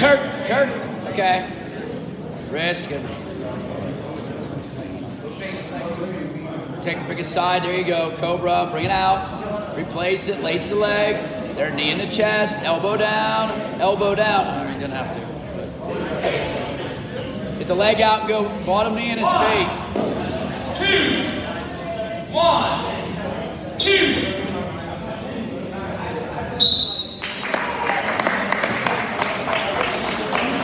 turk. Okay. Wrist, good. Pick a side, there you go. Cobra, bring it out. Replace it, lace the leg. There, knee in the chest, elbow down. All right, you don't have to. But. Get the leg out and go bottom knee in his face. 2.